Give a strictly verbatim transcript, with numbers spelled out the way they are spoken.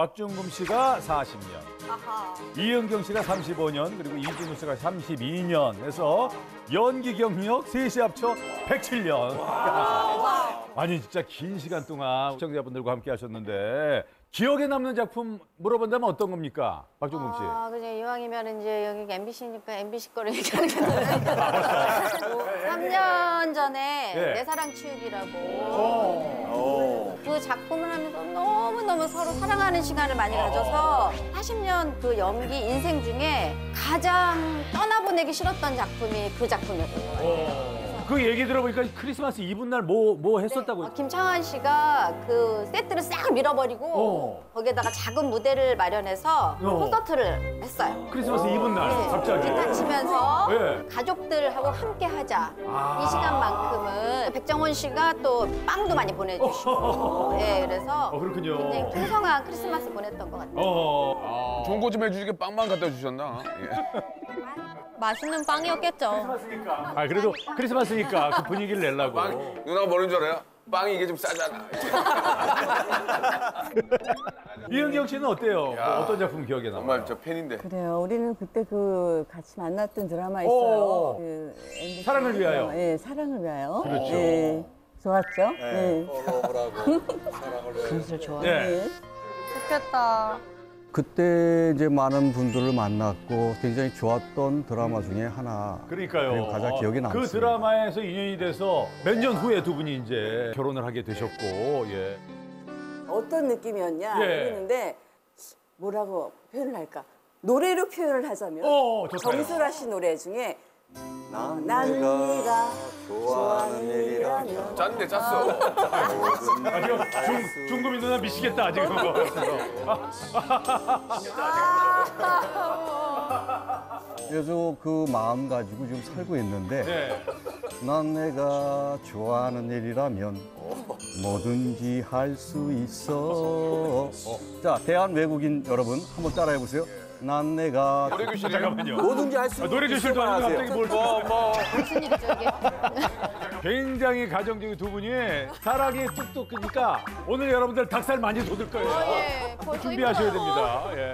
박중금 씨가 사십 년, 아하. 이은경 씨가 삼십오 년, 그리고 이진우 씨가 삼십이 년 해서 연기 경력 셋이 합쳐 백칠 년. 아니 진짜 긴 시간 동안 시청자분들과 함께 하셨는데 기억에 남는 작품 물어본다면 어떤 겁니까? 박중금 씨. 아, 그냥 이왕이면 이제 여기 엠비씨니까 엠비씨 거를 얘기하는 게 나아요. 삼 년 전에 네. 내 사랑 치유기라고 그 작품을 하면서 너무너무 서로 사랑하는 시간을 많이 가져서 사십 년 그 연기 인생 중에 가장 떠나보내기 싫었던 작품이 그 작품이었던 거예요. 그 얘기 들어보니까 크리스마스 이브날 뭐, 뭐 했었다고. 어, 김창완 씨가 그 세트를 싹 밀어버리고 어. 거기에다가 작은 무대를 마련해서 어. 콘서트를 했어요. 크리스마스 이브날 네, 갑자기. 기타 치면서 네. 가족들하고 함께 하자. 아. 이 시간만큼은 백정원 씨가 또 빵도 많이 보내주시고 예, 그래서 어, 그렇군요. 굉장히 풍성한 크리스마스 보냈던 것 같아요. 어. 좋은 거 좀 해주시게 빵만 갖다 주셨나? 예. 맛있는 빵이었겠죠. 아 그래도 크리스마스니까 그 분위기를 내려고. 빵, 누나가 뭐라는 줄 알아요? 빵이 이게 좀 싸잖아. 이은경 씨는 어때요? 야. 어떤 작품 기억에 남아요? 정말 저 팬인데. 그래요. 우리는 그때 그 같이 만났던 드라마 오. 있어요. 그 엠비씨 사랑을 위하여. 드라마. 예, 사랑을 위하여. 그렇죠. 예, 좋았죠? 네. 금술 좋아. 네. 좋겠다. 그때 이제 많은 분들을 만났고 굉장히 좋았던 드라마 중에 하나. 그러니까요. 그리고 가장 기억에 그 남습니다. 드라마에서 인연이 돼서 몇 년 후에 두 분이 이제 결혼을 하게 되셨고, 예. 어떤 느낌이었냐 예. 그랬는데 뭐라고 표현을 할까? 노래로 표현을 하자면 어, 좋다요. 정수라 씨 노래 중에 어, 난 네가 좋아하는 일이라면 짰는데 짰어. 아, 지금 중, 중금이 누나 미치겠다, 지금. 그래서 그 마음 가지고 지금 살고 있는데 네. 난 내가 좋아하는 일이라면 뭐든지 할 수 있어. 자, 대한 외국인 여러분 한번 따라해 보세요. 난 내가 노래 교실 잠깐만요. 뭐든지 할 수 아, 노래 교실도 아니고 갑자기 뭘. 뭐, 뭐. 무슨 일이죠 이게? 굉장히 가정적인 두 분이 사랑이 뚝뚝 끄니까 오늘 여러분들 닭살 많이 돋을 거예요. 예, 벌써 준비하셔야 힘들어요. 됩니다. 예.